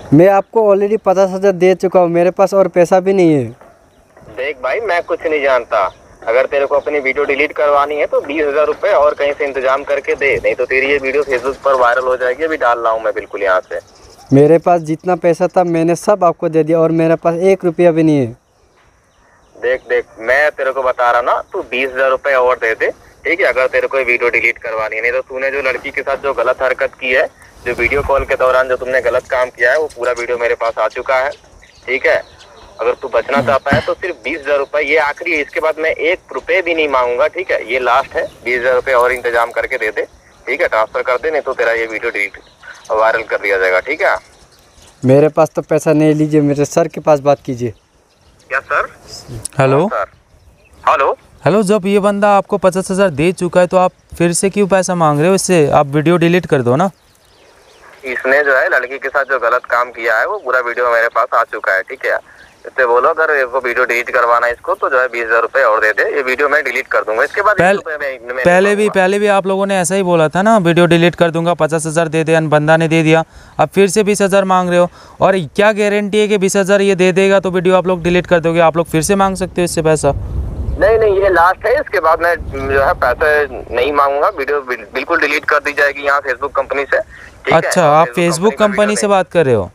मैं आपको ऑलरेडी 50,000 दे चुका हूँ, मेरे पास और पैसा भी नहीं है। देख भाई, मैं कुछ नहीं जानता। अगर तेरे को अपनी वीडियो डिलीट करवानी है तो 20,000 रुपए और कहीं से इंतजाम करके दे, नहीं तो तेरी ये वीडियो फेसबुक पर वायरल हो जाएगी। अभी डाल रहा हूँ मैं बिल्कुल यहाँ से। मेरे पास जितना पैसा था मैंने सब आपको दे दिया और मेरे पास 1 रुपया भी नहीं है। देख देख, मैं तेरे को बता रहा ना, तू 20,000 रुपए और दे दे, ठीक है, अगर तेरे को वीडियो डिलीट करवानी है। नहीं तो तूने जो लड़की के साथ जो गलत हरकत की है, जो वीडियो कॉल के दौरान जो तुमने गलत काम किया है, वो पूरा वीडियो मेरे पास आ चुका है, ठीक है। अगर तू बचना चाहता है तो सिर्फ 20,000 रुपए, ये आखिरी है, इसके बाद मैं 1 रुपए भी नहीं मांगूंगा, ठीक है। ये लास्ट है, 20,000 रुपए और इंतजाम करके दे दे, ठीक है, ट्रांसफर कर दे, नहीं तो तेरा ये वीडियो डिलीट वायरल कर दिया जाएगा, ठीक है। मेरे पास तो पैसा नहीं, लीजिए मेरे सर के पास बात कीजिए। क्या sir? Hello sir, hello hello, जब ये बंदा आपको 50,000 दे चुका है तो आप फिर से क्यों पैसा मांग रहे हो इससे? आप वीडियो डिलीट कर दो ना। इसने जो है लड़की के साथ जो गलत काम किया है वो पूरा वीडियो मेरे पास आ चुका है, ठीक है। इससे बोलो अगर इसको वीडियो डिलीट करवाना है इसको, तो जो है 20,000 रुपए और दे दे, ये वीडियो मैं डिलीट कर दूंगा। इसके बाद पहले भी आप लोगों ने ऐसा ही बोला था ना, वीडियो डिलीट कर दूंगा, 50,000 दे दे, बंदा ने दे दिया। अब फिर से 20,000 मांग रहे हो, और क्या गारंटी है कि 20,000 ये दे देगा तो वीडियो आप लोग डिलीट कर दोगे? आप लोग फिर से मांग सकते हो इससे पैसा। नहीं, ये लास्ट है, इसके बाद मैं जो है पैसे नहीं मांगूंगा, वीडियो बिल्कुल डिलीट कर दी जाएगी यहाँ फेसबुक कंपनी से, ठीक है। अच्छा, आप फेसबुक कंपनी से बात कर रहे हो?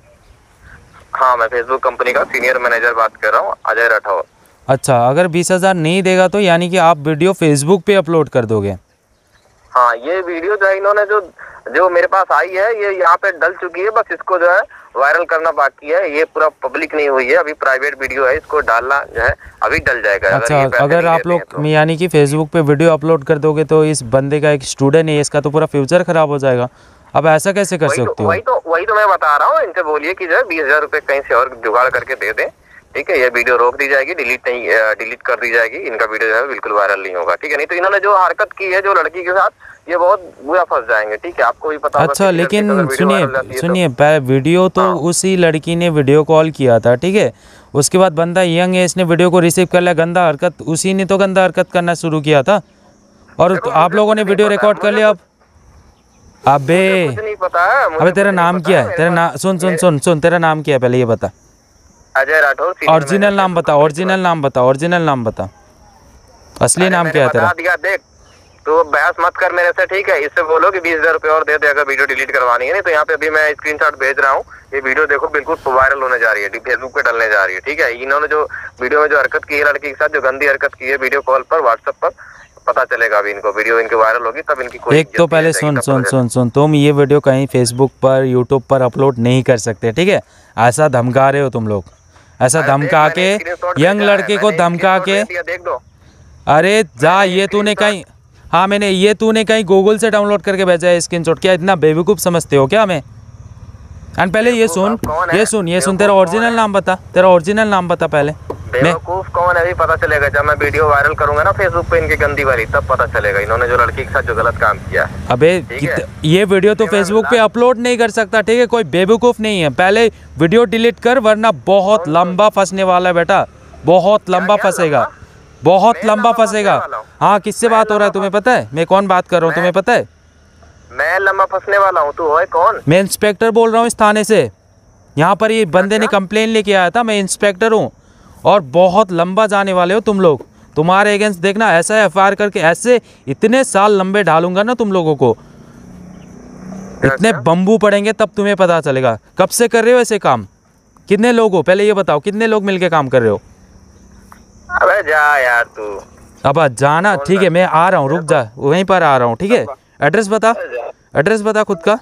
हाँ, मैं फेसबुक कंपनी का सीनियर मैनेजर बात कर रहा हूँ, अजय राठौर। अच्छा, अगर 20,000 नहीं देगा तो यानी कि आप वीडियो फेसबुक पे अपलोड कर दोगे? हाँ, ये वीडियो जो है इन्होंने जो मेरे पास आई है, ये यहाँ पे डल चुकी है, बस इसको जो है वायरल करना बाकी है। ये पूरा पब्लिक नहीं हुई है, अभी प्राइवेट वीडियो है, इसको डालना जो है अभी डल जाएगा। अच्छा, अगर आप लोग यानी कि फेसबुक पे वीडियो अपलोड कर दोगे तो इस बंदे का, एक स्टूडेंट है, इसका तो पूरा फ्यूचर खराब हो जाएगा। अब ऐसा कैसे कर सकते हो? वही तो मैं बता रहा हूँ। इनसे बोलिए कि जो है 20,000 रुपए कहीं से और जुगाड़ करके दे दे, ठीक है। ये वीडियो रोक दी जाएगी, डिलीट कर दी जाएगी, इनका वीडियो जो है बिल्कुल वायरल नहीं होगा, ठीक है। नहीं तो इन्होंने जो हरकत की है जो लड़की के साथ, ये बहुत बुरा फंस जाएंगे, ठीक है, आपको भी पता होगा। अच्छा, लेकिन सुनिए, वीडियो तो उसी लड़की ने वीडियो कॉल किया था, ठीक है। उसके बाद बंदा यंग है, इसने वीडियो को रिसीव कर लिया, गंदा हरकत उसी ने तो गंदा हरकत करना शुरू किया था, और आप लोगों ने वीडियो रिकॉर्ड कर लिया। अब अबे नहीं पता है, अबे तेरा नाम क्या है? तेरा नाम सुन, तेरा नाम क्या है पहले ये बता। अजय राठौर। ओरिजिनल नाम बता, ओरिजिनल नाम बता, असली नाम क्या है तेरा? देख, तो बहस मत कर मेरे से, ठीक है। इससे बोलो कि 20,000 रुपए और दे दे अगर वीडियो डिलीट करवानी है। नहीं तो यहाँ पे अभी मैं स्क्रीनशॉट भेज रहा हूँ, ये वीडियो देखो बिल्कुल वायरल होने जा रही है, फेसबुक पे डलने जा रही है, ठीक है। इन्होंने जो वीडियो में जो हरकत की है लड़की के साथ, जो गंदी हरकत की है वीडियो कॉल पर, व्हाट्सएप पर, पता चलेगा अभी इनको। वीडियो इनकी वायरल होगी तब इनकी कोई एक तो पहले सुन, तुम ये वीडियो कहीं फेसबुक पर, यूट्यूब पर अपलोड नहीं कर सकते, ठीक है। ऐसा धमका रहे हो तुम लोग, ऐसा धमका के, यंग लड़के को धमका के। देख दो। अरे जा, ये तूने कहीं, हाँ ये तूने कहीं गूगल से डाउनलोड करके भेजा है स्क्रीनशॉट? क्या इतना बेवकूफ़ समझते हो क्या हमें? एंड पहले ये सुन, तेरा ओरिजिनल नाम बता, पहले। बेवकूफ कौन है अभी पता चलेगा, जब मैं वीडियो वायरल करूंगा ना फेसबुक पे इनकी गंदी वाली, तब पता चलेगा इन्होंने जो लड़की के साथ जो गलत काम किया है। अबे ये वीडियो तो फेसबुक पे अपलोड नहीं कर सकता, ठीक है। कोई बेवकूफ़ नहीं है, पहले वीडियो डिलीट कर, वरना बहुत लंबा फंसने वाला है बेटा, बहुत लंबा फंसेगा, बहुत लंबा फंसेगा। हाँ, किससे बात हो रहा है तुम्हें पता है? मैं कौन बात कर रहा हूँ तुम्हें पता है? मैं लंबा फंसने वाला हूँ? तू है कौन? मैं इंस्पेक्टर बोल रहा हूँ इस थाने से। यहाँ पर ये बंदे ने कंप्लेन लेके आया था, मैं इंस्पेक्टर हूँ, और बहुत लंबा जाने वाले हो तुम लोग। तुम्हारे अगेंस्ट देखना, ऐसा एफआईआर करके ऐसे इतने साल लंबे ढालूंगा ना तुम लोगों को, इतने बम्बू पड़ेंगे तब तुम्हें पता चलेगा। कब से कर रहे हो ऐसे काम? कितने लोग हो पहले ये बताओ, कितने लोग मिलके काम कर रहे हो? अबे जा यार तू। अब जाना, ठीक है, मैं आ रहा हूँ, रुक जा, वहीं पर आ रहा हूँ, ठीक है। एड्रेस बता खुद का।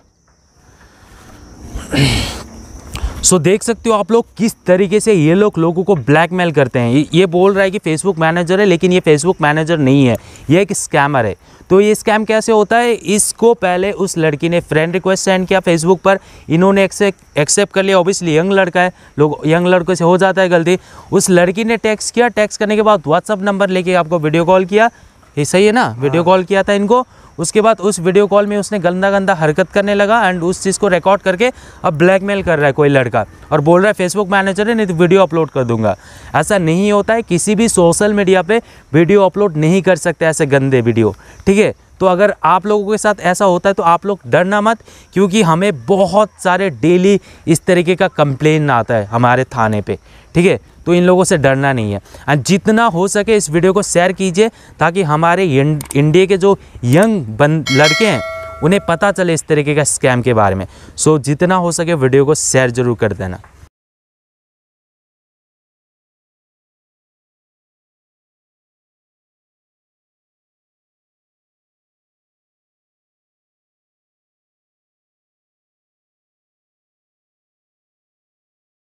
सो देख सकते हो आप लोग किस तरीके से ये लोग लोगों को ब्लैकमेल करते हैं। ये बोल रहा है कि फेसबुक मैनेजर है, लेकिन ये फेसबुक मैनेजर नहीं है, ये एक स्कैमर है। तो ये स्कैम कैसे होता है? इसको पहले उस लड़की ने फ्रेंड रिक्वेस्ट सेंड किया फेसबुक पर, इन्होंने एक्सेप्ट कर लिया। ऑब्वियसली यंग लड़का है, यंग लड़कों से हो जाता है गलती। उस लड़की ने टेक्स्ट किया, टेक्स्ट करने के बाद व्हाट्सअप नंबर लेके आपको वीडियो कॉल किया, ये सही है ना? वीडियो कॉल किया था इनको। उसके बाद उस वीडियो कॉल में उसने गंदा हरकत करने लगा, एंड उस चीज़ को रिकॉर्ड करके अब ब्लैकमेल कर रहा है कोई लड़का, और बोल रहा है फेसबुक मैनेजर है, नहीं तो वीडियो अपलोड कर दूंगा। ऐसा नहीं होता है, किसी भी सोशल मीडिया पे वीडियो अपलोड नहीं कर सकते ऐसे गंदे वीडियो, ठीक है। तो अगर आप लोगों के साथ ऐसा होता है तो आप लोग डरना मत, क्योंकि हमें बहुत सारे डेली इस तरीके का कंप्लेन आता है हमारे थाने पे, ठीक है। तो इन लोगों से डरना नहीं है। एंड जितना हो सके इस वीडियो को शेयर कीजिए ताकि हमारे इंडिया के जो यंग लड़के हैं उन्हें पता चले इस तरीके का स्कैम के बारे में। सो जितना हो सके वीडियो को शेयर ज़रूर कर देना।